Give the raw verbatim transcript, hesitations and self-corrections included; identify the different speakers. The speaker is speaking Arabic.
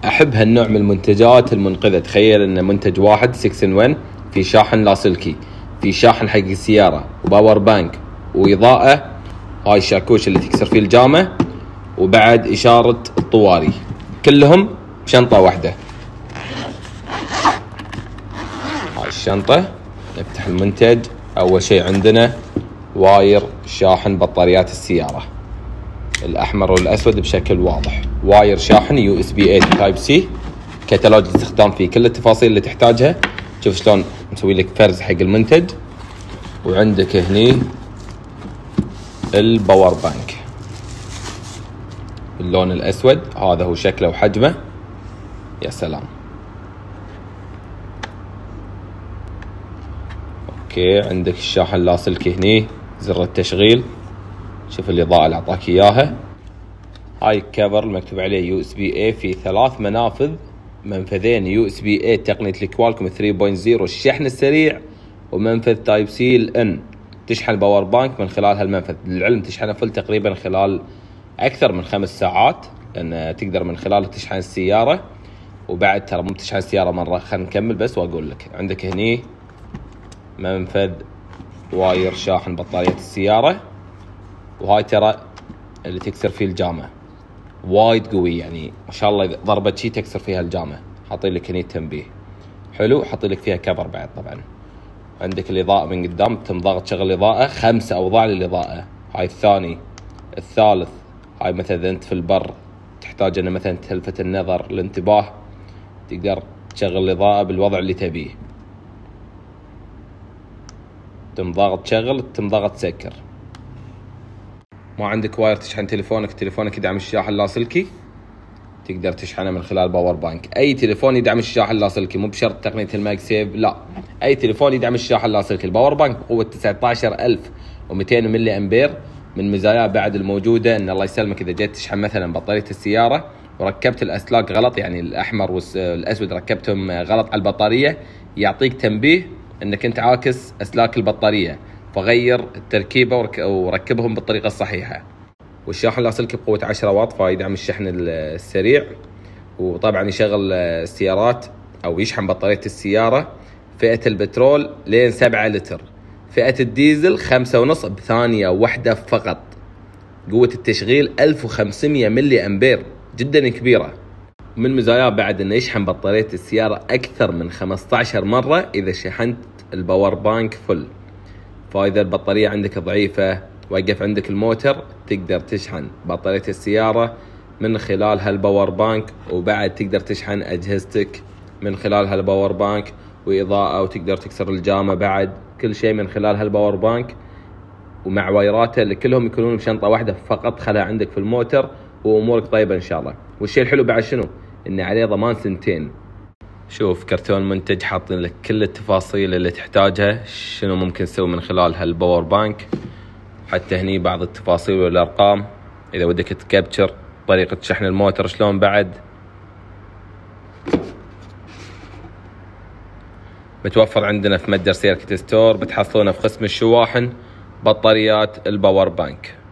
Speaker 1: احب هالنوع من المنتجات المنقذة. تخيل ان منتج واحد ستة إن واحد في شاحن لاسلكي، في شاحن حق السيارة، وباور بانك، واضاءة، هاي الشاكوش اللي تكسر فيه الجامة، وبعد اشارة الطواري، كلهم بشنطة واحدة. هاي الشنطة، نفتح المنتج. اول شيء عندنا واير شاحن بطاريات السيارة الاحمر والاسود بشكل واضح، واير شاحن يو اس بي اي تايب سي، كتالوج الاستخدام فيه كل التفاصيل اللي تحتاجها. شوف شلون نسوي لك فرز حق المنتج. وعندك هني الباور بانك باللون الاسود، هذا هو شكله وحجمه. يا سلام. اوكي، عندك الشاحن اللاسلكي هني، زر التشغيل، شوف الاضاءة اللي اعطاك اياها. هاي الكفر المكتوب عليه يو اس بي اي، في ثلاث منافذ، منفذين يو اس بي اي تقنية الكوالكوم ثلاثة نقطة صفر الشحن السريع، ومنفذ تايب سي الان تشحن الباور بانك من خلال هالمنفذ. للعلم تشحنه فل تقريبا خلال اكثر من خمس ساعات، لان تقدر من خلاله تشحن السيارة. وبعد ترى مو تشحن السيارة مرة، خلينا نكمل بس واقول لك. عندك هني منفذ واير شاحن بطارية السيارة، وهاي ترى اللي تكسر فيه الجامة، وايد قوي يعني ما شاء الله، ضربة شي تكسر فيها الجامة. حاطين لك هني تنبيه حلو، حاطين لك فيها كفر بعد. طبعا عندك الإضاءة من قدام، تم ضغط شغل الإضاءة، خمسة أوضاع للإضاءة. هاي الثاني، الثالث، هاي مثلا إذا أنت في البر تحتاج أن مثلا تلفت النظر، الانتباه، تقدر تشغل الإضاءة بالوضع اللي تبيه. تم ضغط شغل، تم ضغط سكر. ما عندك واير تشحن تليفونك، تليفونك يدعم الشاحن اللاسلكي، تقدر تشحنه من خلال باور بانك. اي تليفون يدعم الشاحن اللاسلكي، مو بشرط تقنية الماج سيف، لا، اي تليفون يدعم الشاحن اللاسلكي. الباور بانك بقوة تسعة عشر ألف ومئتين ملي امبير. من مزاياه بعد الموجودة ان الله يسلمك اذا جيت تشحن مثلا بطارية السيارة وركبت الاسلاك غلط، يعني الاحمر والاسود ركبتهم غلط على البطارية، يعطيك تنبيه انك انت عاكس اسلاك البطارية، فغير التركيبة وركبهم بالطريقة الصحيحة. والشاحن اللاسلكي بقوة عشرة واط، فيدعم الشحن السريع، وطبعا يشغل السيارات او يشحن بطارية السيارة فئة البترول لين سبعة لتر، فئة الديزل خمسة ونص بثانية واحدة فقط. قوة التشغيل ألف وخمسمية ملي امبير، جدا كبيرة. من مزاياه بعد انه يشحن بطارية السيارة اكثر من خمسة عشر مرة اذا شحنت الباور بانك فل. فاذا البطارية عندك ضعيفة، وقف عندك الموتر، تقدر تشحن بطارية السيارة من خلال هالباور بانك، وبعد تقدر تشحن أجهزتك من خلال هالباور بانك، وإضاءة، وتقدر تكسر الجامة بعد، كل شيء من خلال هالباور بانك، ومع وايراته اللي كلهم يكونون بشنطة واحدة فقط. خلها عندك في الموتر وأمورك طيبة إن شاء الله. والشيء الحلو بعد شنو؟ إنه عليه ضمان سنتين. شوف كرتون منتج، حاطين لك كل التفاصيل اللي تحتاجها، شنو ممكن تسوي من خلال هالباور بانك. حتى هني بعض التفاصيل والارقام اذا ودك تكابتشر طريقة شحن الموتر شلون. بعد متوفر عندنا في متجر سيركت ستور، بتحصلونه في قسم الشواحن بطاريات الباور بانك.